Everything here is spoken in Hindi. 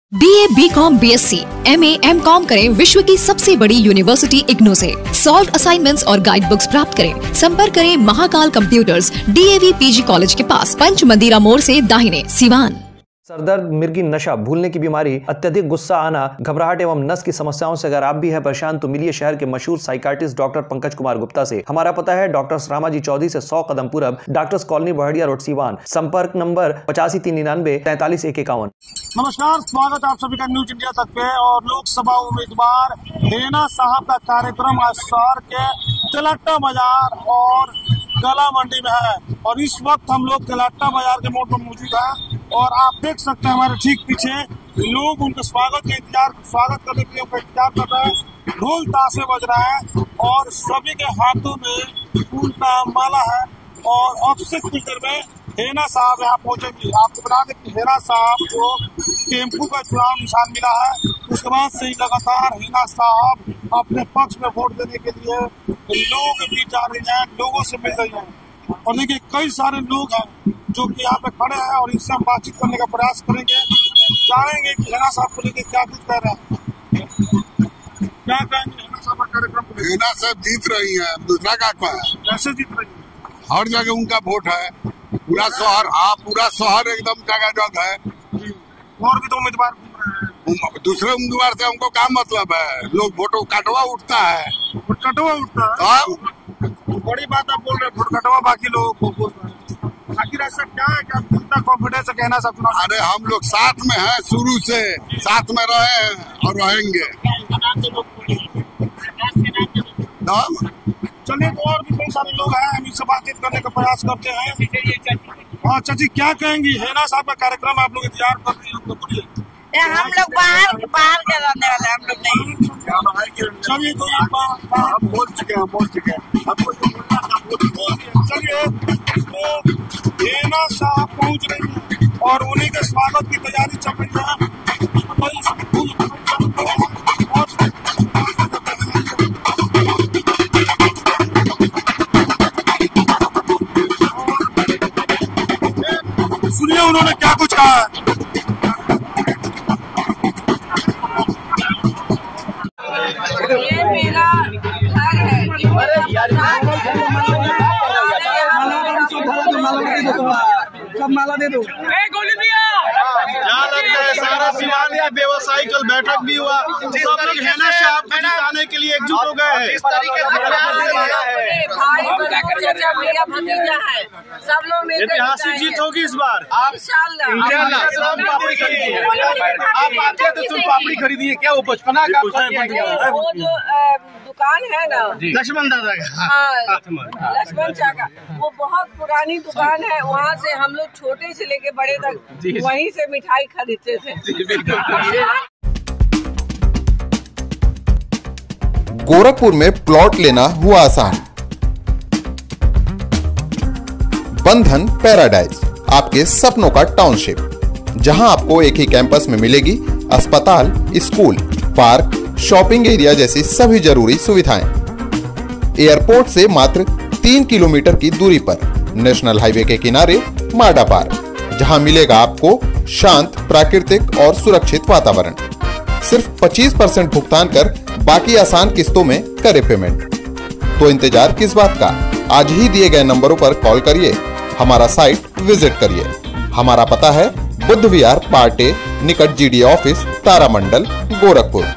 BA, BCom, BSc, MA, MCom करें विश्व की सबसे बड़ी यूनिवर्सिटी इग्नू से। सॉल्व असाइनमेंट्स और गाइड बुक्स प्राप्त करें। संपर्क करें Mahakal computers, DAV PG college के पास, पंच मंदिरा मोड़ से दाहिने, सिवान। सरदर्द, मिर्गी, नशा, भूलने की बीमारी, अत्यधिक गुस्सा आना, घबराहट एवं नस की समस्याओं से अगर आप भी हैं परेशान तो मिलिए शहर के मशहूर साइकाट्रिस्ट डॉक्टर पंकज कुमार गुप्ता से। हमारा पता है डॉक्टर रामाजी चौधरी से 100 कदम पूरब, doctors colony Bahadiya road, Siwan. संपर्क नंबर 85 399 43 151। नमस्कार, स्वागत आप सभी का न्यूज इंडिया तक पे। और लोकसभा उम्मीदवार हेना साहब का कार्यक्रम आज शहर के तिलट्टा बाजार और गला मंडी में है। और इस वक्त हम लोग तिलट्टा बाजार के मोड़ पर मौजूद हैं और आप देख सकते हैं हमारे ठीक पीछे लोग उनके स्वागत करने के लिए उनका इंतजार कर रहे हैं। ढोल ताशे बज रहा है और सभी के हाथों में फूल का माला है। और अब से कुछ देर में हेना साहब यहाँ पहुंचेंगी। आपको बता दें कि हेना साहब को टेम्पू का चुनाव निशान मिला है, उसके बाद से ही लगातार हेना साहब अपने पक्ष में वोट देने के लिए लोग भी जा रही हैं, लोगों से मिल रही हैं। और देखिए कई सारे लोग हैं जो कि यहाँ पे खड़े हैं और इनसे हम बातचीत करने का प्रयास करेंगे, जानेंगे कि हेना साहब को लेकर क्या कुछ कह रहे हैं। क्या कहेंगे हेना साहब का कार्यक्रम? हेना साहब जीत रही है, दूसरा का कैसे जीत रही है? हर जगह उनका वोट है, पूरा शहर, हाँ पूरा शहर एकदम जगह जगह है। और भी तो उम्मीदवार दूसरे उम्मीदवार से हमको क्या मतलब है? लोग वोटो कटवा उठता है, कटवा उठता है। बड़ी बात आप बोल रहे हैं, वोट कटवा बाकी लोगों को बोल रहे हैं। आखिर ऐसा क्या है कि आप इतना कॉन्फिडेंस है कहना सब? अरे हम लोग साथ में हैं, शुरू से साथ में रहे हैं और रहेंगे। चलिए, तो और भी कई सारे लोग हैं, हम इनसे बातचीत करने का प्रयास करते हैं। हाँ चाची, क्या कहेंगी? हेना साहब का कार्यक्रम आप लोग इंतजार कर रहे हैं, बोलिए। हम लोग बाहर के रहने वाले, हम लोग नहीं। चलिए, तो हम बोल चुके हैं। चलिए, तो हेना साहब पहुँच रही है और उन्हीं के स्वागत की तैयारी चल रही है। सुनिए उन्होंने क्या कुछ कहा है। ये मेरा घर है, सब माला दे दो। क्या लगता है सारा सिवान या व्यवसायी कल बैठक भी हुआ, सब लोग हेना साहब को जिताने के लिए एकजुट हो गए हैं। मेरा भतीजा है, सब लोग ऐतिहासिक जीत होगी इस बार। आप आते तो सुन पापड़ी खरीदी, क्या वो 55 का? वो जो दुकान है ना लक्ष्मण दादा का, लक्ष्मण चा का, वो बहुत पुरानी दुकान है। वहाँ से हम लोग छोटे से लेके बड़े तक वहीं से मिठाई खरीदते थे। गोरखपुर में प्लॉट लेना हुआ आसान। बंधन पैराडाइज, आपके सपनों का टाउनशिप, जहां आपको एक ही कैंपस में मिलेगी अस्पताल, स्कूल, पार्क, शॉपिंग एरिया जैसी सभी जरूरी सुविधाएं। एयरपोर्ट से मात्र 3 किलोमीटर की दूरी पर नेशनल हाईवे के किनारे माडा पार्क, जहां मिलेगा आपको शांत, प्राकृतिक और सुरक्षित वातावरण। सिर्फ 25% भुगतान कर बाकी आसान किस्तों में करें पेमेंट। तो इंतजार किस बात का? आज ही दिए गए नंबरों पर कॉल करिए, हमारा साइट विजिट करिए। हमारा पता है बुद्ध विहार पार्टे निकट GD ऑफिस, तारामंडल, गोरखपुर।